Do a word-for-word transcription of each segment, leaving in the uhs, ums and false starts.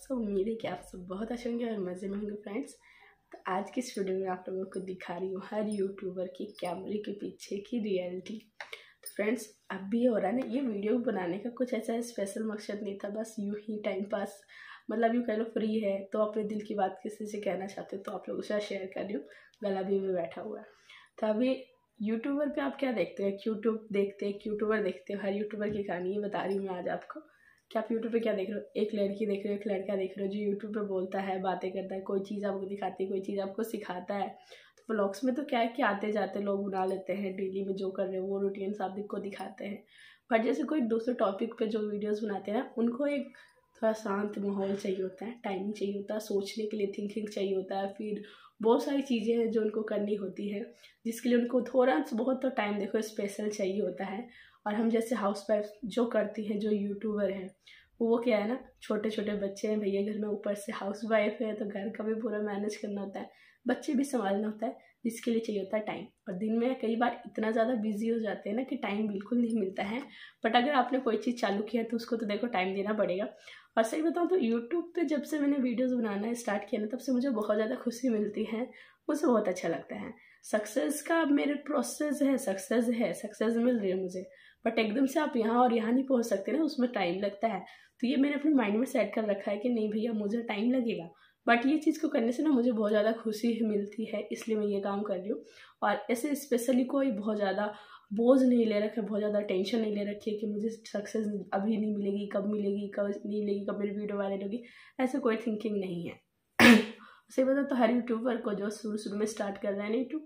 सो उम्मीद है कि आप सब बहुत अच्छे होंगे और मज़े में होंगे फ्रेंड्स। तो आज की इस वीडियो में आप लोगों को दिखा रही हूँ हर यूट्यूबर की कैमरे के पीछे की रियलिटी। तो फ्रेंड्स अब भी हो रहा है ना, ये वीडियो बनाने का कुछ ऐसा स्पेशल मकसद नहीं था, बस यूँ ही टाइम पास, मतलब यूँ कह लो फ्री है तो अपने दिल की बात किसी से कहना चाहते हो तो आप लोगों के साथ शेयर कर रही हूँ। गला भी में बैठा हुआ है। तो अभी यूट्यूबर पे आप क्या देखते हैं? यूट्यूब देखते हैं, यूट्यूबर देखते हो, हर यूट्यूबर की कहानी ये बता रही हूँ मैं आज आपको कि आप यूट्यूब पे क्या देख रहे हो। एक लड़की देख रहे हो, एक लड़का देख रहे हो जो यूट्यूब पे बोलता है, बातें करता है, कोई चीज़ आपको दिखाती है, कोई चीज़ आपको सिखाता है। तो व्लॉग्स में तो क्या है कि आते जाते लोग बना लेते हैं, डेली में जो कर रहे हो वो रूटीन आप को दिखाते हैं। बट जैसे कोई दूसरे टॉपिक पे जो वीडियोज़ बनाते हैं उनको एक थोड़ा शांत माहौल चाहिए होता है, टाइम चाहिए होता है, सोचने के लिए थिंकिंग चाहिए होता है, फिर बहुत सारी चीज़ें हैं जो उनको करनी होती है, जिसके लिए उनको थोड़ा बहुत तो टाइम देखो स्पेशल चाहिए होता है। और हम जैसे हाउस वाइफ जो करती हैं, जो यूट्यूबर हैं, वो क्या है ना, छोटे छोटे बच्चे हैं भैया घर में, ऊपर से हाउस वाइफ है तो घर का भी पूरा मैनेज करना होता है, बच्चे भी संभालना होता है, जिसके लिए चाहिए होता है टाइम। और दिन में कई बार इतना ज़्यादा बिजी हो जाते हैं ना कि टाइम बिल्कुल नहीं मिलता है। बट अगर आपने कोई चीज़ चालू किया है तो उसको तो देखो टाइम देना पड़ेगा। और सही बताऊँ तो यूट्यूब पे जब से मैंने वीडियोज़ बनाना स्टार्ट किया ना, तब से मुझे बहुत ज़्यादा खुशी मिलती है, मुझे बहुत अच्छा लगता है। सक्सेस का मेरे प्रोसेस है, सक्सेस है, सक्सेस मिल रही है मुझे, बट एकदम से आप यहाँ और यहाँ नहीं पहुँच सकते ना, उसमें टाइम लगता है। तो ये मैंने अपने माइंड में सेट कर रखा है कि नहीं भैया मुझे टाइम लगेगा, बट ये चीज़ को करने से ना मुझे बहुत ज़्यादा खुशी मिलती है, इसलिए मैं ये काम कर रही हूँ। और ऐसे स्पेशली कोई बहुत ज़्यादा बोझ नहीं ले रखा है, बहुत ज़्यादा टेंशन नहीं ले रखी है कि मुझे सक्सेस अभी नहीं मिलेगी, कब मिलेगी, कब नहीं मिलेगी, कब मेरी वीडियो वायरल होगी, ऐसे कोई थिंकिंग नहीं है। सही बता तो हर यूट्यूबर को जो शुरू शुरू में स्टार्ट कर रहे हैं यूट्यूब,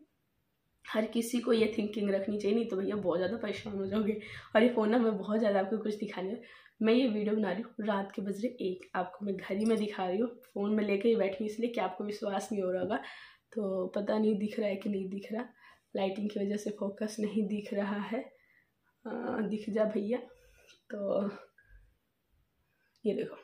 हर किसी को ये थिंकिंग रखनी चाहिए, नहीं तो भैया बहुत ज़्यादा परेशान हो जाओगे। और ये फ़ोन ना मैं बहुत ज़्यादा आपको कुछ दिखाने, मैं ये वीडियो बना रही हूँ रात के बज रहे एक, आपको मैं घर ही में दिखा रही हूँ, फ़ोन में लेके ही बैठी हूँ, इसलिए कि आपको विश्वास नहीं हो रहा होगा। तो पता नहीं दिख रहा है कि नहीं दिख रहा, लाइटिंग की वजह से फोकस नहीं दिख रहा है। आ, दिख जा भैया। तो ये देखो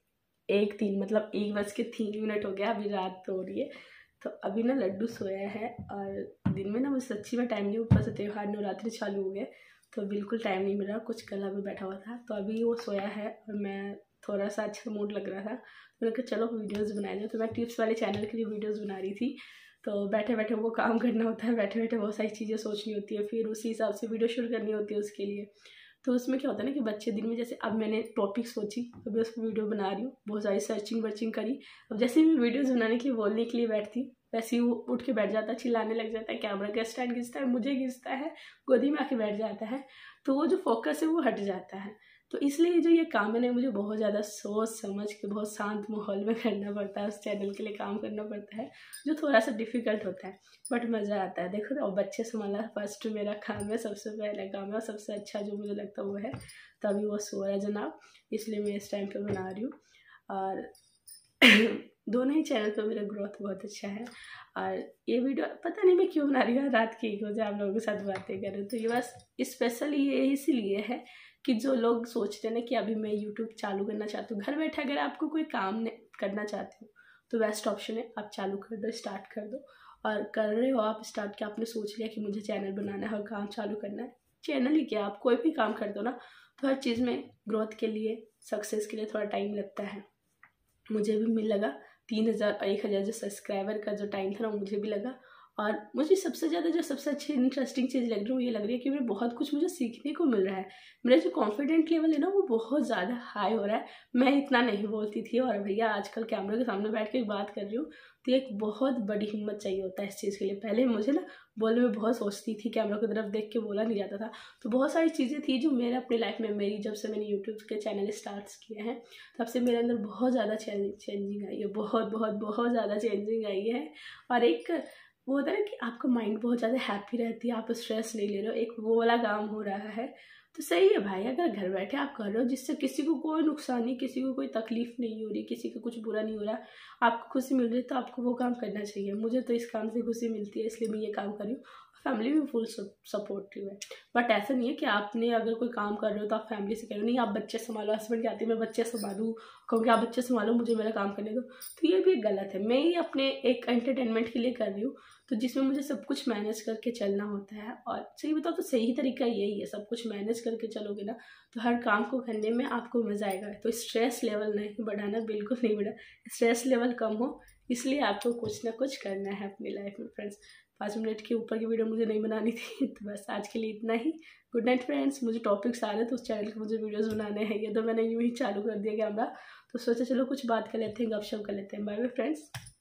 एक तीन, मतलब एक बज के तीन मिनट हो गया, अभी रात तो हो रही है। तो अभी ना लड्डू सोया है और दिन में ना मुझे सच्ची में टाइम नहीं, ऊपर से त्योहार नवरात्रि चालू हो गए तो बिल्कुल टाइम नहीं मिल रहा, कुछ गला में बैठा हुआ था। तो अभी वो सोया है और मैं थोड़ा सा अच्छा मूड लग रहा था तो मैंने कहा चलो वीडियोज़ बनाए जाए। तो मैं टिप्स वाले चैनल के लिए वीडियोज़ बना रही थी। तो बैठे बैठे वो काम करना होता है, बैठे बैठे बहुत सारी चीज़ें सोचनी होती है, फिर उसी हिसाब से वीडियो शूट करनी होती है उसके लिए। तो उसमें क्या होता है ना कि बच्चे दिन में, जैसे अब मैंने टॉपिक सोची, अभी उसको वीडियो बना रही हूँ, बहुत सारी सर्चिंग वर्चिंग करी। अब जैसे ही मैं वीडियोज़ बनाने के लिए बोलने के लिए बैठती, वैसे ही वो उठ के बैठ जाता है, चिल्लाने लग जाता है, कैमरा का स्टैंड खींचता है, मुझे खींचता है, गोदी में आके बैठ जाता है। तो वो जो फोकस है वो हट जाता है। तो इसलिए जो ये काम है ना, मुझे बहुत ज़्यादा सोच समझ के बहुत शांत माहौल में करना पड़ता है, उस चैनल के लिए काम करना पड़ता है, जो थोड़ा सा डिफ़िकल्ट होता है, बट मज़ा आता है। देखो और बच्चे संभालना फर्स्ट मेरा काम है, सबसे पहला काम है, और सबसे अच्छा जो मुझे लगता है वो है। तो अभी वो सो रहा है जनाब, इसलिए मैं इस टाइम पे बना रही हूँ। और दोनों ही चैनल पर मेरा ग्रोथ बहुत अच्छा है। और ये वीडियो पता नहीं मैं क्यों बना रही हूँ रात की एक बजे आप लोगों के साथ बातें कर रही हूँ। तो ये बस स्पेशली ये इसलिए है कि जो लोग सोचते हैं ना कि अभी मैं यूट्यूब चालू करना चाहती हूँ, घर बैठे अगर आपको कोई काम करना चाहते हो तो बेस्ट ऑप्शन है, आप चालू कर दो, स्टार्ट कर दो। और कर रहे हो आप स्टार्ट, क्या आपने सोच लिया कि मुझे चैनल बनाना है और काम चालू करना है, चैनल ही क्या, आप कोई भी काम करते हो ना तो हर चीज़ में ग्रोथ के लिए, सक्सेस के लिए थोड़ा टाइम लगता है। मुझे भी मिल लगा तीन हज़ार और एक हज़ार जो सब्सक्राइबर का जो टाइम था ना, मुझे भी लगा। और मुझे सबसे ज़्यादा जो सबसे अच्छी इंटरेस्टिंग चीज़ लग रही है वो ये लग रही है कि मुझे बहुत कुछ मुझे सीखने को मिल रहा है। मेरा जो कॉन्फिडेंट लेवल है ना वो बहुत ज़्यादा हाई हो रहा है। मैं इतना नहीं बोलती थी और भैया आजकल कैमरे के सामने बैठ के बात कर रही हूँ तो एक बहुत बड़ी हिम्मत चाहिए होता है इस चीज़ के लिए। पहले मुझे ना बोलने में बहुत सोचती थी, कैमरा की तरफ देख के बोला नहीं जाता था। तो बहुत सारी चीज़ें थी जो मेरे अपनी लाइफ में, मेरी जब से मैंने यूट्यूब के चैनल स्टार्ट किए हैं तब से मेरे अंदर बहुत ज़्यादा चेंजिंग आई है, बहुत बहुत बहुत ज़्यादा चेंजिंग आई है। और एक वो होता है ना कि आपका माइंड बहुत ज़्यादा हैप्पी रहती है, आप स्ट्रेस नहीं ले रहे हो, एक वो वाला काम हो रहा है। तो सही है भाई, अगर घर बैठे आप कर रहे हो जिससे किसी को कोई नुकसान नहीं, किसी को कोई तकलीफ नहीं हो रही, किसी को कुछ बुरा नहीं हो रहा, आपको खुशी मिल रही है तो आपको वो काम करना चाहिए। मुझे तो इस काम से खुशी मिलती है, इसलिए मैं ये काम कर रही हूँ। फैमिली भी फुल सपोर्टिव है। बट ऐसा नहीं है कि आपने अगर कोई काम कर रहे हो तो आप फैमिली से कह रहे हो नहीं आप बच्चे संभालो, हस्बैंड कहते हैं मैं बच्चे संभालूँ, कहूँगी आप बच्चे संभालो मुझे मेरा काम करने दो, तो ये भी गलत है। मैं ही अपने एक एंटरटेनमेंट के लिए कर रही हूँ, तो जिसमें मुझे सब कुछ मैनेज करके चलना होता है। और सही बताओ तो सही तरीका यही है, सब कुछ मैनेज करके चलोगे ना तो हर काम को करने में आपको मज़ा आएगा। तो स्ट्रेस लेवल नहीं बढ़ाना, बिल्कुल नहीं बढ़ा, स्ट्रेस लेवल कम हो, इसलिए आपको कुछ ना कुछ करना है अपनी लाइफ में फ्रेंड्स। पाँच मिनट के ऊपर की वीडियो मुझे नहीं बनानी थी, तो बस आज के लिए इतना ही। Good night friends. मुझे टॉपिक्स आ रहे हैं तो उस चैनल के मुझे वीडियोस बनाने हैं, ये तो मैंने यूँ ही चालू कर दिया कैमरा, तो सोचा चलो कुछ बात कर लेते हैं, गपशप कर लेते हैं। Bye bye friends.